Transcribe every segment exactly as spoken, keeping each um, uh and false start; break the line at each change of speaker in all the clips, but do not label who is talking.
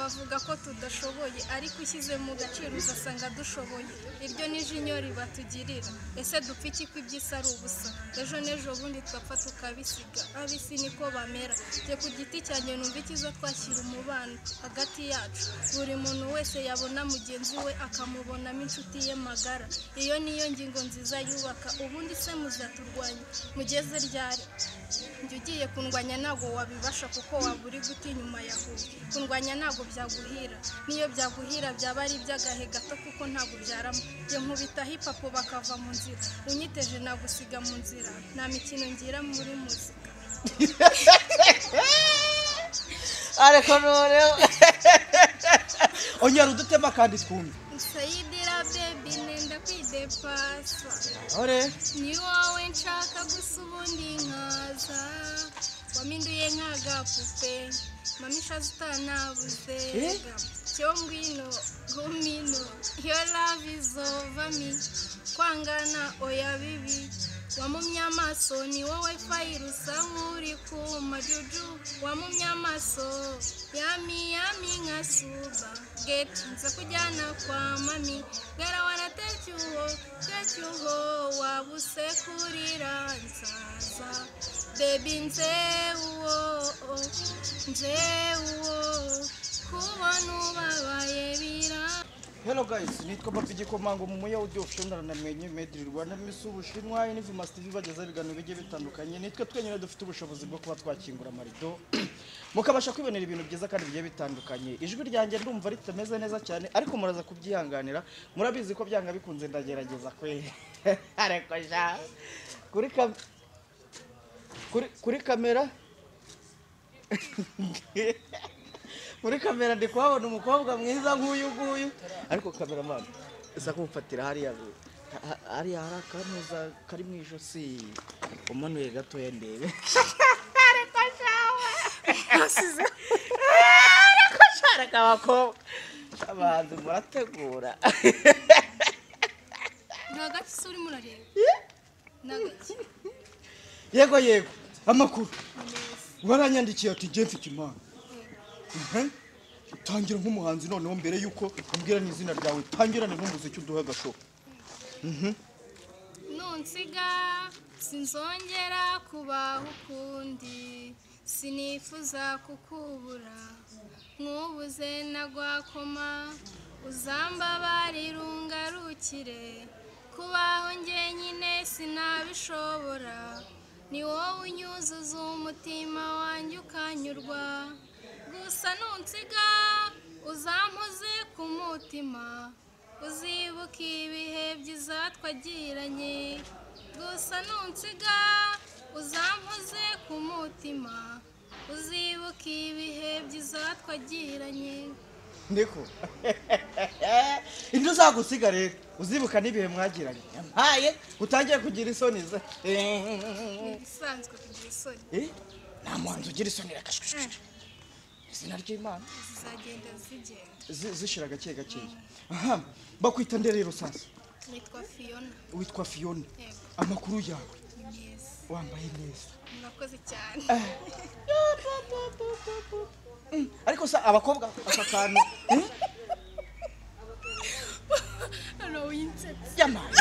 bavuga ko tudashoboye ariko ushyize mu gaciro uzasanga dushoboye iryo ni jinyo ribatugirira ese dupfa iki ko iby'isi ari ubusa ejo n'ejo bundi twapfa tukabisiga abisi niko bamera jye ku giti cyanjye numva ikiza twashyira umubano hagati yacu buri muntu wese yabona mugenzi we akamubonamo inshuti ye magara iyo niyo ngingo nziza yubaka ubundi se muzaturwanya mugeze ryari njye ugiye kundwanya ntabwo wabibasha kuko waba uri guta inyuma yawe kundwanya ntabwo byaguhira niyo byaguhira byaba ari iby'agahe gato kuko ntabwo byaramo njye nkubita hip hop bakava mu nzira unyiteje nagusiga mu nzira nta mikino ngira muri muzika
ariko noneho onyara udutema kandi twumve
sayidira baby nenda kwidepasa
ore
ni wowe nshaka gusa ubundi nkaza waminduye nk'agapupe mamisha zitanabuze cyo ngwino gumino your love is over me kwangana oya bibi wamumye amaso ni wowe fire usa nk'uri ku majuju wamumye amaso yami yami nkasuba get nza kujyana kwa mami gara waratecyuho tecyuho wabuse kurira nzaza baby nzewo nzewo kubona ubabaye bira.
Hello guys, nitwa Papi Gikomango mu muya audio official na mwenye Medri Rwanda misu Bushinwa inivi Must T V bageza bigano bigiye bitandukanye nitwe twenyine dufite ubushobozi bwo kuba twakingura amarido mukabasha kwibonera ibintu byiza kandi bigiye bitandukanye ijwi ryanjye ndumva ritameze neza cyane ariko muraza kubyihanganira murabizi ko byanga bikunze ndagerageza kwe ariko ja kuri kam kuri kuri kamera muri kamera ndi kuhabona umukobwa mwiza nk'uyu nguyu ariko cameraman isa kumfatira hariya hariya hari akanuza kari mu ijosi umanuye gato yendebe ariko shawe asize ariko shara kabako abantu murategura
nagaki suri murareba nagaki
yego yego amakuru waranyandikiye ati je mfite imana tangira nk'umuhanzi noneho mbere yuko umbwira n'izina ryawe tangirane n'umuziki uduha gasho
nunsiga sinzongera kubaho ukundi sinifuza kukubura nkubuze nagwakoma uzambabarira ungarukire kubaho njyenyine sinabishobora ni wowe unyuzuza umutima wanjye ukanyurwa gusa nunsiga uzampuze ku mutima uzibuka ibihe byiza twagiranye gusa nunsiga uzampuze ku mutima uzibuka ibihe byiza twagiranye
ndiko indi uzagusiga rero uzibuka n'ibihe mwagiranye yampaye utangiye kugira isoni ze
bisanzwe kugira isoni
eh nta muhanzi ugira isoni rakashwe izina ry'Imana
zizagenda zigenda
zishira gake gake aha bakwita nde rero sasa
nitwa Fiona
witwa Fiona amakuru yawe
yes
wambaye neza
murakoze cyane
ariko sa abakobwa akakanu
ano winset
yamaye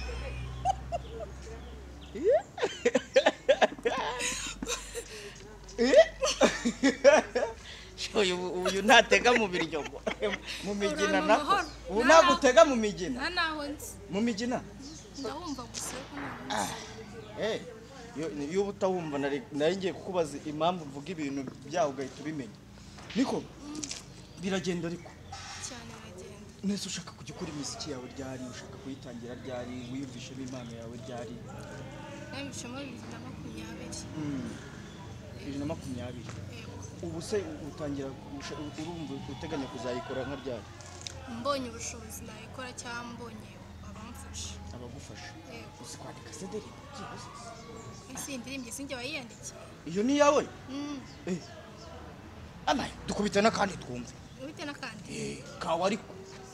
uyu uyu ntatega mu biryogo mu migina nako ubu nagutega mu migina
naho nzi
mu migina
ndahumva gusa
eh yo butawumva nari ngiye kukubaza impamvu mvuga ibintu byaho ugahita ubimenya niko biragenda ariko
cyane biragenda
nese ushaka kujya ukora imiziki yawe ryari ushaka kuyitangira ryari wiyumvishemo impano yawe ryari
nabishemo bibiri na makumyabiri
bibiri na makumyabiri ubu se utangira urumva uteganya kuzayikora nka ryari
mbonye ubushobozi nayikora cyangwa mbonye abamfasha
abagufasha uzi kwandika se deri
isi indirimbo sinjye wayiyandikiye
iyo ni yawe eh amaye dukubita nakandi twumve
ubite nakandi
eh kawa ariko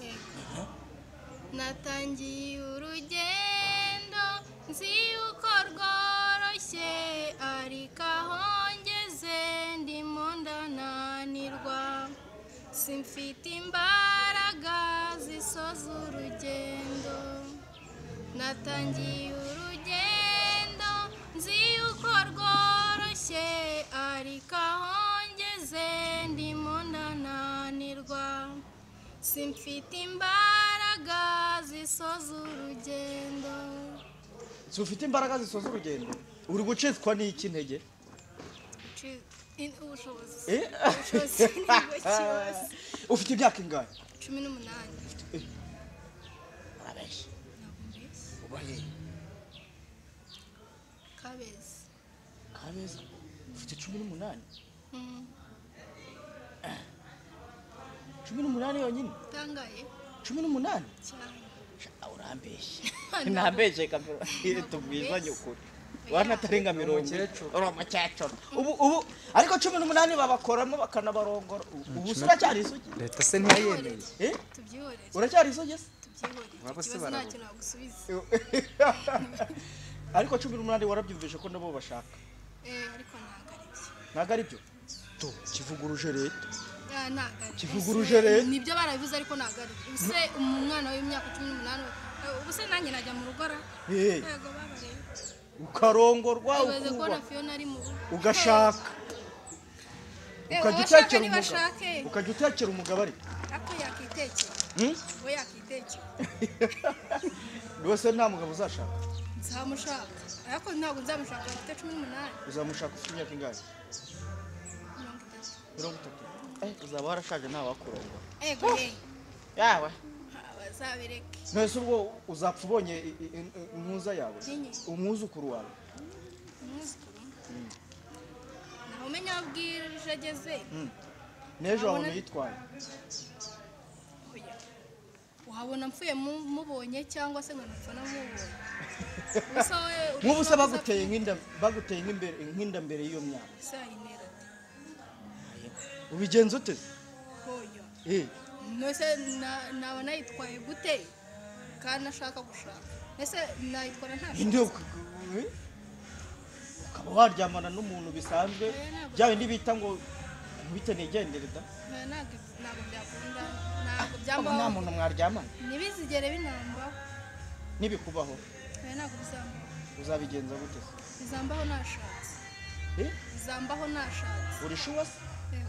natangiye urugendo nzi uko rworoshye ariko aho ngeze ndimo ndananirwa simfite imbaraga zisoza urugendo natangiye urugendo nzi yuko rworoshye ariko aho ngeze ndimo ndananirwa simfite imbaraga zisoza urugendo
ufite imbaraga zisoza urugendo uri gucitswa n'iki ntege
ubushobozi
eh
ubushobozi nibwo kibazo
ufite imyaka ingahe
cumi n'umunani
arabesh
nakumbeshye
ubaye
Kabeza
Kabeza ufite cumi n'umunani
mm
cumi n'umunani yonyine
tangaye
cumi n'umunani
cyane
urambeshye nambeshye kamera tubwizanye ukuri wana tarenga mirongo uri umukecuru ubu ubu ariko cumi n'umunani babakoramo bakanabarongora ubu sura cyari isugi
leta se ntiyayemeye
eh
tubyihorere
uracyari isugi se
tubyihorere
Waba se
ikibazo
barabona.
ntacyo nagusubiza
ariko cumi n'umunani warabyumvishe ko nabo bashaka
eh ariko ntago ari byo
ntago ari byo to kivuguruje leta
Ah, ntago ari byo.
Kivuguruje
Ese
rero.
nibyo barabivuze ariko ntago ari byo. Ese umwana w'imyaka cumi n'umunani ubu se nanjye najya mu rugo ra
eh
yego babareba
ukarongorwa
ubaze ko na
ukuba
Fiona ari mu rugo
ugashaka
Eh,
ukajya
uwashaka
utekera umugabo
nibashake.
ukajya utekera umugabo ari
ako yakitekera
hmm?
we yakitekera
rwose nta mugabo uzashaka
nzamushaka ariko ntabwo nzamushaka afite cumi n'umunani
uzamushaka ufite imyaka ingahe
mirongo itatu
mirongo itatu eh uzaba warashaje ntawe wakurongora
ego he
yawe
bazabireke
nese ubwo uzapfa ubonye i- i- i- impuza yawe
Nyine.
umwuzukuru wawe
umwuzukuru naho umenya aho bwije ageze
n'ejo
Wabona-
wabona yitwaye
oya uhabona mpfuye mu- mubonye cyangwa se nkanapfa namubonye gusa we
nk'ubu se baguteye nk'inda baguteye nk'imbere nk'inda mbere y'iyo myaka
se ayinera ati
ubigenza ute
hoyo
eh
nose na- naba nayitwaye gute kandi nashaka gushaka ese nayitwara nta
inde eh? ukaba waryamana n'umuntu bisanzwe bya bindi bita ngo nkubite nigendere da
Oya, ntabwo ntabwo byakunda ntabwo
abo
byambaho
nta muntu mwaryamana
ntibizigere binambaho
nibikubaho
oya ntabwo bizambaho
uzabigenza gute se
bizambaho nashatse
eh
bizambaho nashatse
uri shuwa se
yego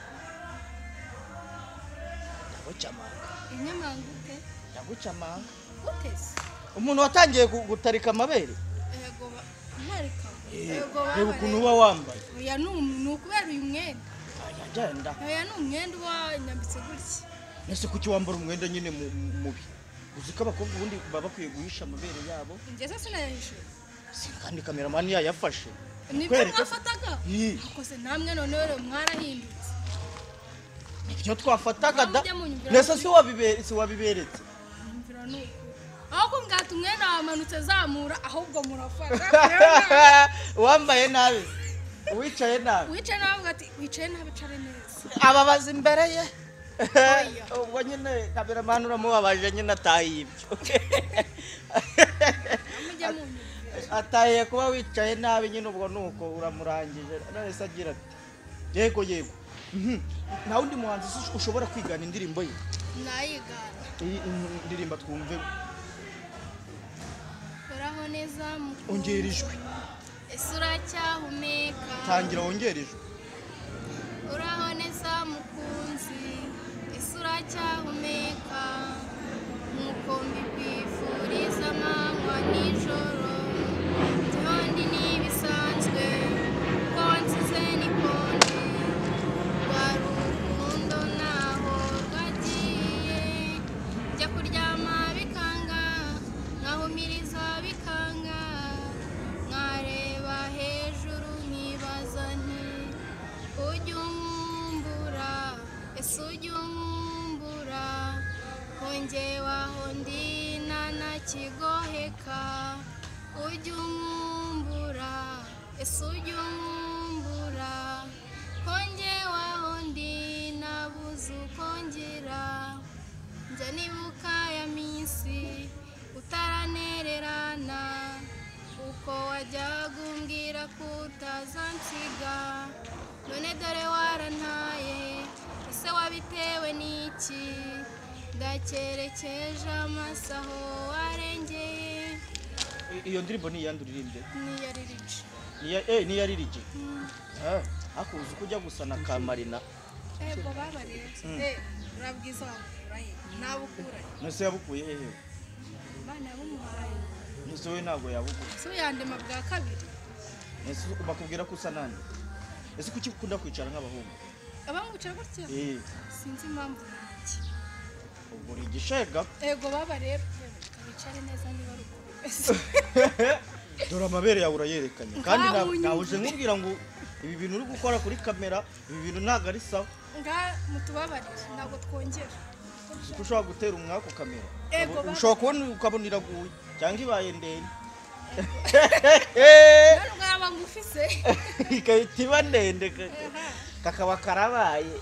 ndagucamanga
inyamanga ute
ndagucamanga
gute se
umuntu watangiye gu- gutarika amabere
yego ba- ntarika
Eh,
yego
reba ukuntu
babareba.
uba wambaye
oya ni um- ni ukubera uyu mwenda
aya genda
oya ni umwenda uba nyambitse gutya
nese kuki wambara umwenda nyine mu- mu- mubi uzi ko abakobwa ubundi baba bakwiye guhisha amabere yabo
njye se sinayahishuye
si kandi kameramani yayafashe
nibyo
Kwereka-
mwafataga
Ih,
akoze namwe noneho rero mwarahindutse
ibyo twafataga da
Mujya munyumvira
nese
kuri-
si wabibe- si wabiberetse
Nyumvira ni ukuri aho kumbwata umwenda wamanutse zamura ahubwo murafata
wambaye nabi wicaye nabi
wicaye nawe avuga ati wicaye nabi care neza
ababaza imbere ye
Oya.
ubwo nyine kameramani uramubabaje nyine atahiye ibyo
mujya munyumvira
atahiye kuba wicaye nabi nyine ubwo nuko uramurangije none se agira ati yego yego Mhm. nta wundi muhanzi ush- ushobora kwigana indirimbo ye
nayigana
iyi iyi ndirimbo twumve
uraho neza mukunzi
ongera ijwi
ese uracyahumeka
tangira wongere ijwi
uraho neza mukunzi ese uracyahumeka nkuko mbikwifuriza amanywa nijoro byombi ntibisanzwe ko wansize nikondi rwa rukundo naho rwagiye njya kuryama bikanga nkahumiriza bikanga nkareba hejuru nkibaza nti ujya unkumbura ese ujya unkumbura ko njyewe aho ndi nanakigoheka ujya unkumbura ese ujya unkumbura ko njyewe aho ndi nabuze uko ngira njya nibuka ya minsi utaranererana uko wajyaga umbwira ko utazansiga none dore warantaye ese ese wabitewe n'iki ndakerekeje amasaho warengeye.
iyo ndirimbo ni iyanduririmbye
ni ya Liliji
ni ya eh ni ya Liliji ah akuzi kujya gusa na Kamarina
ego baba rero eh urabwiza wakuraye nabukuraye
nose yabukuye hehe
bana bumuhaye
nose we ntago yabukuye
so yandema bwa kabiri
nose bakubwira ko usa nande ese kuki ukunda kwicara nk'abahungu
abangucara gutya
eh
sinzi impamvu niki
ubwo uri igishega
ego baba rero kabicare neza niba ruko
dore amabere yawe urayerekanye kandi nawuje nkubwira ngo ibi bintu uri gukora kuri kamera ibi bintu ntago ari sawa
nga mutubabarire ntago twongera
uko ushobora gutera umwaka kamera
ushobora
kubona ukabona iraguye cyangwa ibaye ndende
none ngaba ngufise
ikahita iba ndende kakaba karabaye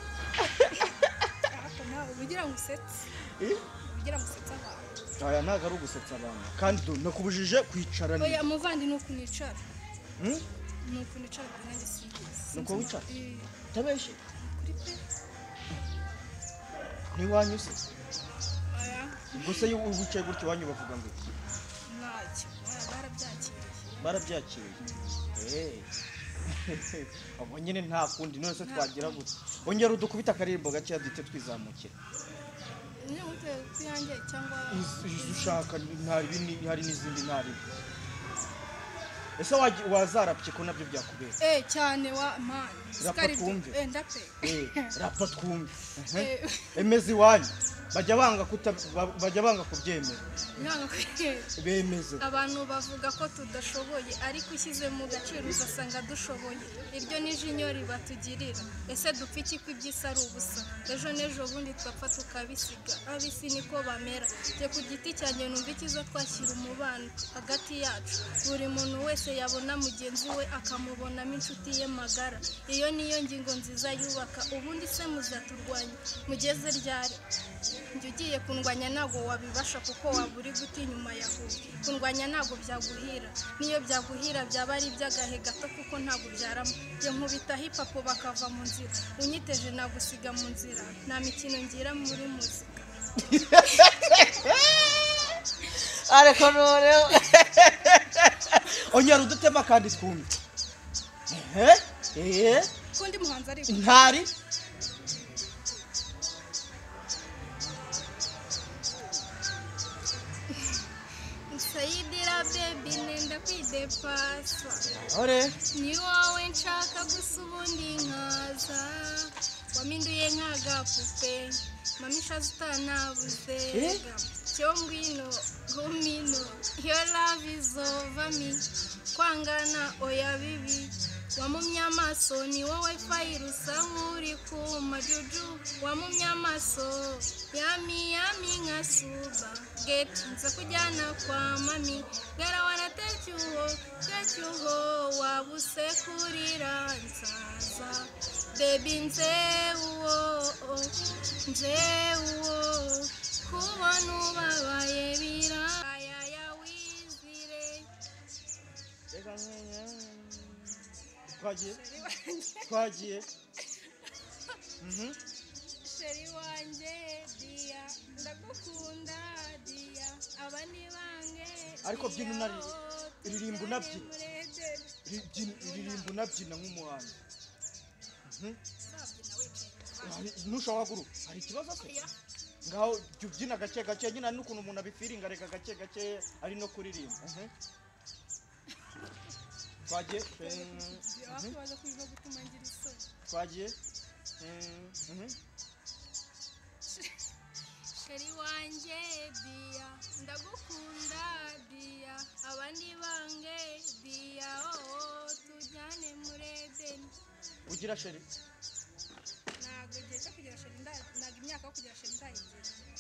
ubugira ngo usetse ubugira ngo usetse abantu
aya ntago ari ugusetsa abantu kandi nakubujije kwicara neza
oya muvandi nuko nicara
hm
nuko nicara nanjye singize
nuko wicara tabeshe
kuri pe
ni wanyuse
aya
ubwo se wicaye gutyo wanyu bavuga ngo
ntacyo barabyakiriye
barabyakiriye eh abo nyine nta kundi none se twagira gute ongera udukubita akaririmbo gake yadite twizamukira
niyo mute kuyange cyangwa
ushaka ntari bini hari n'izindi ntari ese wazarapye ko nabyo byakubera
eh cyane wa man
rapa twumve
eh ndape
eh rapa twumve emezi wanyu bajya banga kuta bajya banga kubyemera
nanga kwiyeza
bemeze
abantu bavuga ko tudashoboye ariko ushyize mu gaciro uzasanga dushoboye iryo ni jinyori batugirira ese dupfa iki kw'ibyisa ari ubusa ejo nejo bundi twapfa tukabisiga abisi niko bamera je ku giti cyanjye numva ikiza twashyira umubano hagati yacu buri muntu wese yabona mugenzi we akamubonamo inshuti ye magara iyo niyo ngingo nziza yubaka ubundi se muzaturwanya mugeze ryari njye ugiye kundwanya ntago wabibasha kuko waba uri guta inyuma yawe kundwanya ntago byaguhira niyo byaguhira byaba ari iby'agahe gato kuko ntago byaramo njye nkubita hip hop bakava mu nzira unyiteje nagusiga mu nzira nta mikino ngira muri muzika
ariko none onyara udutema kandi twumve eh eh
kundi muhanzi ari
ntari
sayidira baby nenda kwidepasa
ore
ni wowe nshaka gusa ubundi nkaza waminduye nk'agapupe mamisha zitanabuze cyo ngwino gumino your love is over me kwangana oya bibi wamumye amaso ni wowe fairusa nk'uri ku majuju wamumye amaso yami yami nkasuba get nza kujyana kwa mami gara wanatecyuho tecyuho wabuse kurira nzaza baby nzeuwo nzeuwo kubona ubabaye biraya ya wizire
twagiye twagiye
mhm sheri wanje dia ndagukunda dia abandi bange
ariko byino nari iririmbo nabyina iririmbo nabyina nk'umuhanda mhm nushaka guru hari ikibazo se ngaho byubyina gake gake nyina n'ukuntu umuntu abifiringa reka gake gake ari no kuririmba mhm twagiye
abaza kubiva gutuma ngira isoni
twagiye mhm
sheri wanje dia ndagukunda dia abandi bange dia oh tujyane muri Eden
ugira sheri
ntago gihe cyo kugira sheri ntago imyaka yo kugira sheri ndayigiye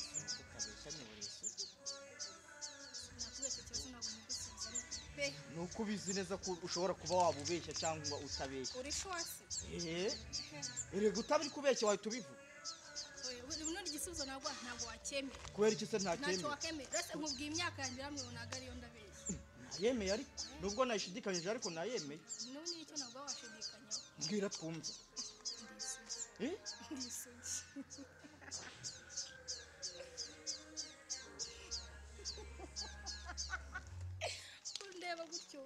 nuko ubizi neza ko ushobora kuba wabubeshya cyangwa utabeshya
uri shwasi
eh ere gutabiri kubeshya wahita ubivuga
oya buno igisubizo ntabwo ntabwo wakemera
kubera iki se ntakemera
ntacyo wakemera rese nkubwiye imyaka yanjye hamwe unaga ariyo ndabeshya
nayemeye ariko nubwo nayishidikanyije ariko nayemeye
none icyo ntabwo washidikanyaho
mbwira twumve eh
ndisugi undeba gutyo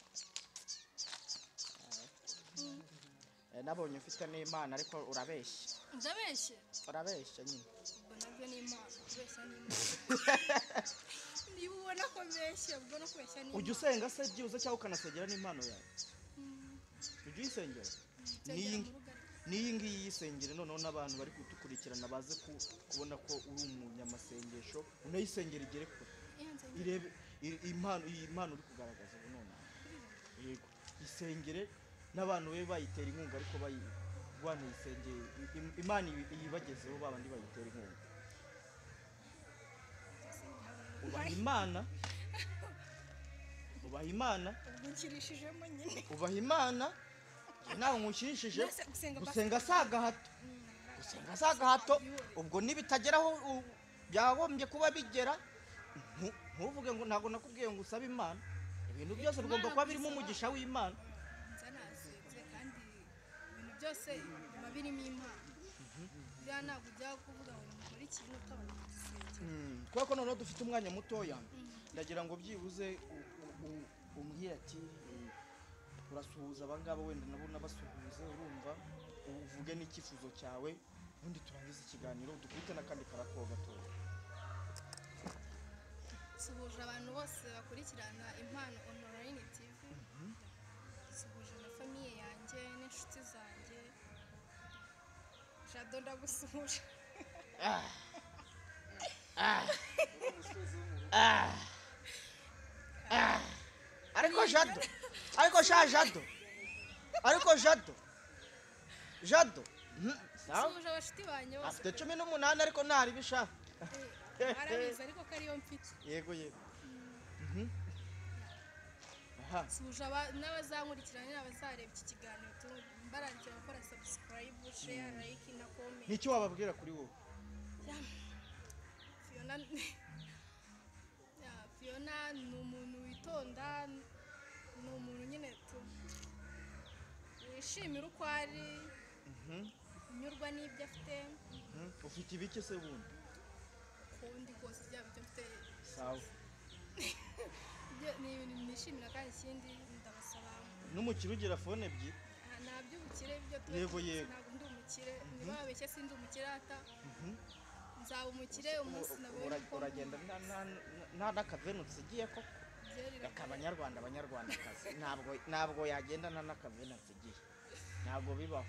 nabonye ufite n'Imana ariko urabeshya
ndabeshye
urabeshya nyine
ubwo nabyo ni Imana kubeshya ni Imana niba ubona ko mbeshya ubwo no kubeshya ni Imana
ujya usenga se byibuze cyangwa ukanasengera n'impano yawe ujya uyisengera n'iyi ngiyi yisengere noneho n'abantu bari kudukurikirana baze kubona ko uri umunyamasengesho unayisengera igere kure irebe impano iyi mpano uri kugaragaza ubu none yego isengere n'abantu be bayitera inkunga ariko bayibana isengere Imana yibagezeho babandi bayitera inkunga ubaha Imana ubaha Imana
ubukirishijemo nyine
ubaha Imana nawe nkushirishije gusenga saga hato gusenga saga hato ubwo nibitageraho byagombye kuba bigera ntuvuge ngo ntago nakubwiye ngo usabe Imana ibintu byose bigomba kuba birimo umugisha w'Imana
nzanasenze kandi ibintu byose biba birimo Imana bya ntabwo ujya kuvuga ngo mukore ikintu utabona gusengera
kubera ko noneho dufite umwanya mutoya ndagira ngo byibuze umbwire ati urasuhuza abangaba wenda nabo nabasuhuze urumva uvuge n'icyifuzo cyawe ubundi turangiza ikiganiro dukubite n'akandi karako gatoya
suhuje abantu bose bakurikirana Impano Online T V suhuje na famiye yanjye n'inshuti zanjye Jado ndagusuhuje
ah ah ah ah ariko Jado ariko sha Jado ariko Jado Jado
suhuje abashuti banjye bose
afite cumi n'umunani ariko ntari bisha
arabizi ariko kariyo mfite
yego yego
aha suhuje n'abazankurikirana n'abazareba iki kiganiro mbarangiye gukora subscribe share like na comment
nicyo wababwira kuri wowe
Fiona ya Fiona ni umuntu witonda ni umuntu nyine wishimira uko ari unyurwa n'ibyo afite
ufite ibiki se bundi
kundi kose byaba byo mfite
sawa
ni ibintu nishimira kandi ikindi ndabasaba
n'umukire ugira fone ebyiri
ntabyo ubukire byo
yego yego
ntabwo ndi umukire niba babeshye sindi umukire ata nzaba umukire umunsi nabonye
uragenda nta n'akavenutse igiye koko reka abanyarwanda abanyarwandakazi ntabwo ntabwo yagenda nta n'akavenutse igiye ntabwo bibaho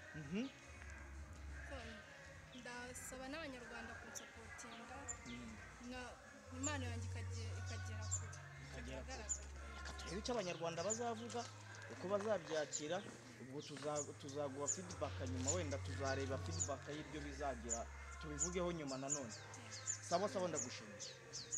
ndasaba n'abanyarwanda kunsapotinga Imana yanjye ikagera kure
reka turebe icyo abanyarwanda bazavuga uko bazabyakira ubwo tuzaguha feedback nyuma wenda tuzareba feedback y'ibyo bizagira tubivugeho nyuma nanone sabo sabo ndagushimira